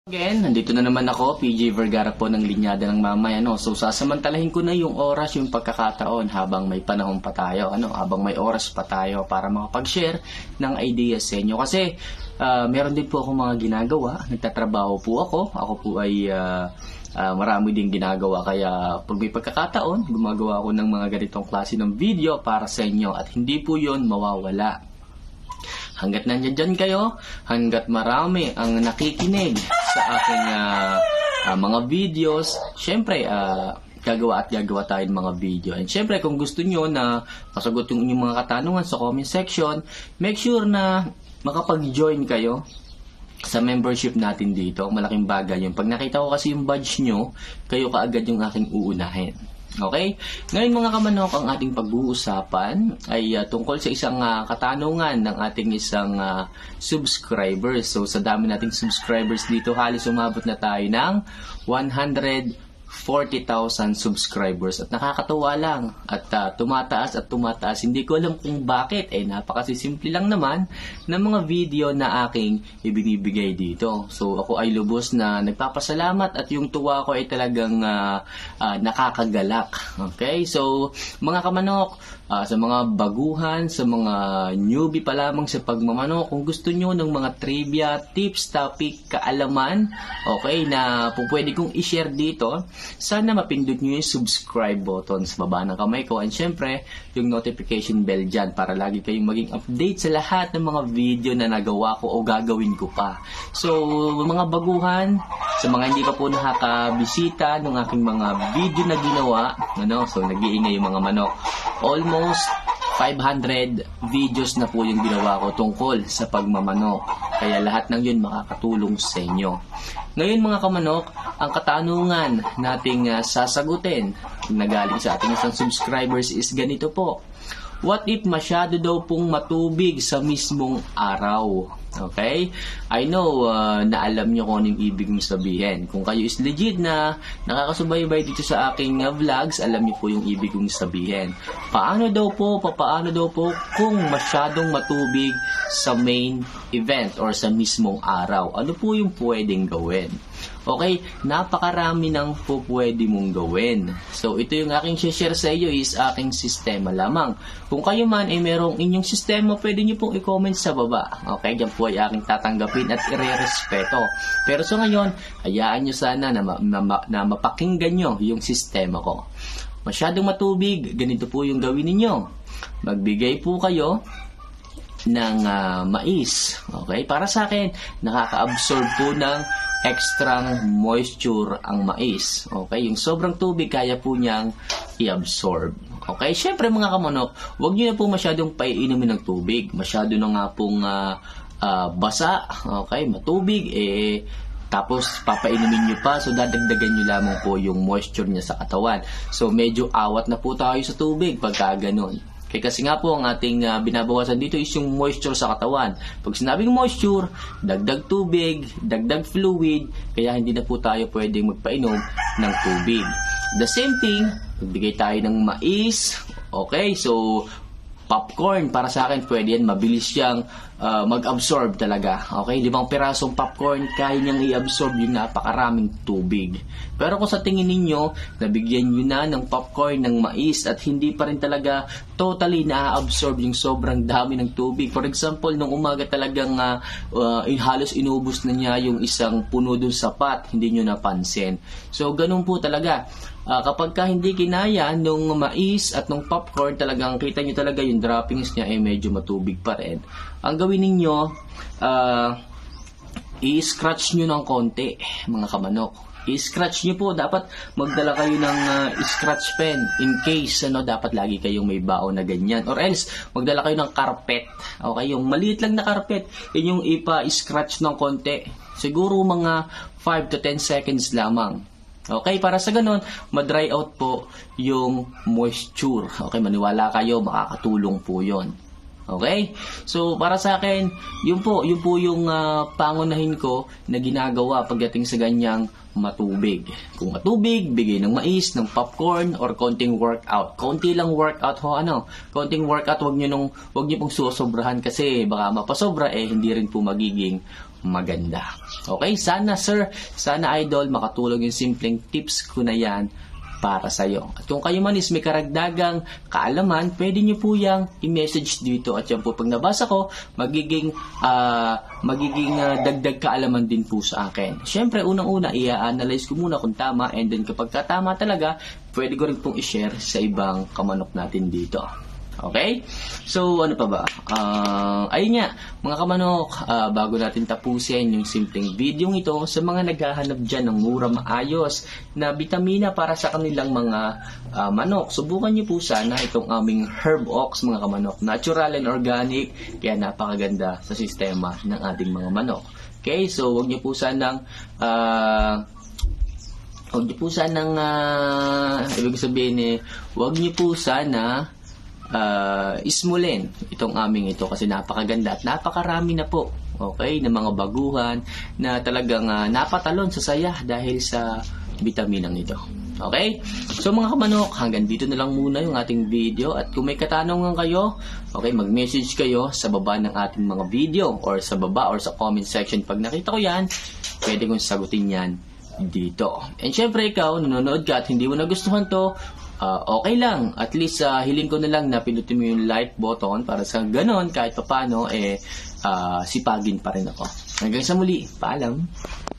Again, nandito na naman ako, PJ Vergara po ng Linyada ng Mamay. So sasamantalahin ko na yung oras, yung pagkakataon habang may panahon pa tayo, habang may oras pa tayo para makapag-share ng ideas sa inyo. Kasi meron din po ako mga ginagawa, nagtatrabaho po ako. Ako po ay marami din ginagawa, kaya pag may pagkakataon, gumagawa ako ng mga ganitong klase ng video para sa inyo at hindi po yon mawawala. Hanggat nandiyan dyan kayo, hanggat marami ang nakikinig sa aking mga videos, syempre, gagawa tayo ng mga video. And syempre, kung gusto nyo na masagot yung inyong mga katanungan sa comment section, make sure na makapag-join kayo sa membership natin dito. Malaking bagay yun. Pag nakita ko kasi yung badge nyo, kayo kaagad yung aking uunahin. Okay? Ngayon mga kamanok, ang ating pag-uusapan ay tungkol sa isang katanungan ng ating isang subscribers. So sa dami nating subscribers dito, halos umabot na tayo ng 140,000 subscribers. At nakakatuwa lang. At tumataas at tumataas. Hindi ko alam kung bakit. Napakasimple lang naman ng mga video na aking ibinibigay dito. So ako ay lubos na nagpapasalamat at yung tuwa ko ay talagang nakakagalak. Okay? So mga kamanok, sa mga baguhan, sa mga newbie pa lamang sa pagmamanok, kung gusto nyo ng mga trivia, tips, topic, kaalaman, okay, na pwede kong i-share dito, sana mapindot nyo yung subscribe button sa baba ng kamay ko. And syempre, yung notification bell dyan para lagi kayong maging update sa lahat ng mga video na nagawa ko o gagawin ko pa. So, mga baguhan, sa mga hindi pa po nakakabisita ng aking mga video na ginawa, so nag-iingay yung mga manok. Almost 500 videos na po yung ginawa ko tungkol sa pagmamanok. Kaya lahat ng yun makakatulong sa inyo. Ngayon mga kamanok, ang katanungan nating sasagutin na galing sa ating isang subscribers is ganito po. What if masyado daw pong matubig sa mismong araw? Okay? I know na alam nyo kung anong ibig mong sabihin. Kung kayo is legit na nakakasubaybay dito sa aking vlogs, alam nyo po yung ibig mong sabihin. Paano daw po kung masyadong matubig sa main event or sa mismong araw? Ano po yung pwedeng gawin? Okay, napakarami ng po pwede mong gawin. So, ito yung aking share sa iyo is aking sistema lamang. Kung kayo man ay merong inyong sistema, pwede nyo pong i-comment sa baba. Okay, dyan po ay aking tatanggapin at ire-respeto. Pero so ngayon, hayaan nyo sana na mapakinggan nyo yung sistema ko. Masyadong matubig, ganito po yung gawin ninyo. Magbigay po kayo ng mais. Okay, para sa akin, nakaka-absorb po ng extra moisture ang mais. Okay, yung sobrang tubig kaya po niyang i-absorb. Okay, syempre mga kamanok, huwag niyo na po masyadong paiinumin ng tubig. Masyado na nga pong basa, okay, matubig, tapos papainumin nyo pa, so dadagdagan nyo lamang po yung moisture niya sa katawan. So medyo awat na po tayo sa tubig pagka ganun. Kasi nga po ang ating binabawasan dito is yung moisture sa katawan. Pag sinabing moisture, dagdag tubig, dagdag fluid, kaya hindi na po tayo pwedeng magpainom ng tubig. The same thing, magbigay tayo ng mais. Okay, so popcorn, para sa akin pwede yan, mabilis siyang mag-absorb talaga. Okay, 5 pirasong popcorn, kaya niyang i-absorb yung napakaraming tubig. Pero kung sa tingin ninyo, nabigyan nyo na ng popcorn, ng mais, at hindi pa rin talaga totally na-absorb yung sobrang dami ng tubig. For example, nung umaga talagang halos inubos na niya yung isang puno dun sa pot, hindi nyo napansin. So, ganun po talaga. Kapag hindi kinaya nung mais at nung popcorn, talagang kita nyo talaga yung droppings niya ay medyo matubig pa rin. Ang gawin ninyo, i-scratch nyo ng konti, mga kamanok. I-scratch nyo po, dapat magdala kayo ng scratch pen in case dapat lagi kayong may baon na ganyan, or else magdala kayo ng carpet. Okay, yung maliit lang na carpet, yun yung ipa-scratch ng konti, siguro mga 5 to 10 seconds lamang. Okay, para sa ganun, ma-dry out po yung moisture. Okay, maniwala kayo, makakatulong po yon. Okay? So, para sa akin, yun po yung pangunahin ko na ginagawa pagdating sa ganyang matubig. Kung matubig, bigay ng mais, ng popcorn, or konting workout. Konti lang workout ho, konting workout, wag niyo pong susobrahan kasi baka mapasobra, hindi rin po magiging maganda. Okay, sana sir, sana idol, makatulong yung simpleng tips ko na yan para sa'yo. At kung kayo man is may karagdagang kaalaman, pwede nyo po yung i-message dito. At yan po, pag nabasa ko, magiging dagdag kaalaman din po sa akin. Siyempre, unang-una, i-analyze ko muna kung tama, and then kapag tama talaga, pwede ko rin pong i-share sa ibang kamanok natin dito. Okay? So, ano pa ba? Ayun nga, mga kamanok, bago natin tapusin yung simpleng video ito, sa mga naghahanap dyan ng mura maayos na bitamina para sa kanilang mga manok, subukan nyo po sana itong aming Herb Ox, mga kamanok. Natural and organic, kaya napakaganda sa sistema ng ating mga manok. Okay? So, huwag nyo po sanang ibig sabihin huwag nyo po sana ismulin itong aming ito kasi napakaganda at napakarami na po, okay, ng mga baguhan na talagang napatalon sa saya dahil sa bitaminang ito. Okay? So mga kamanok, hanggang dito na lang muna yung ating video, at kung may katanungan kayo, okay, mag-message kayo sa baba ng ating mga video or sa baba or sa comment section. Pag nakita ko yan, pwede kong sagutin yan dito. And syempre ikaw, nanonood ka at hindi mo nagustuhan to, okay lang. At least hiling ko na lang na pinutin mo yung like button para sa ganon kahit paano sipagin pa rin ako. Hanggang sa muli, paalam.